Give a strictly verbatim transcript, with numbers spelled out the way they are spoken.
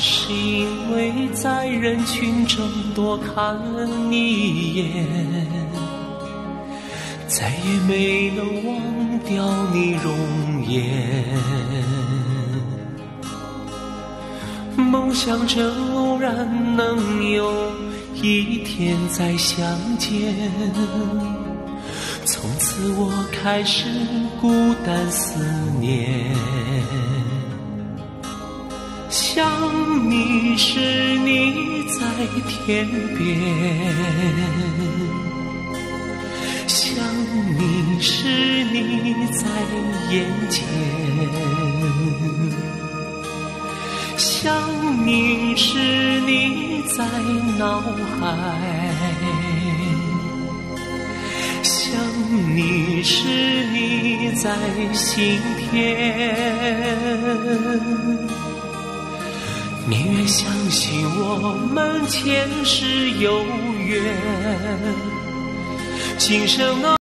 是因为在人群中多看了你一眼，再也没能忘掉你容颜。梦想着偶然能有一天再相见，从此我开始孤单思念。想你时你在天边，想你时你在眼前，想你时你在脑海，想你时你在心田。宁愿相信我们前世有缘，今生能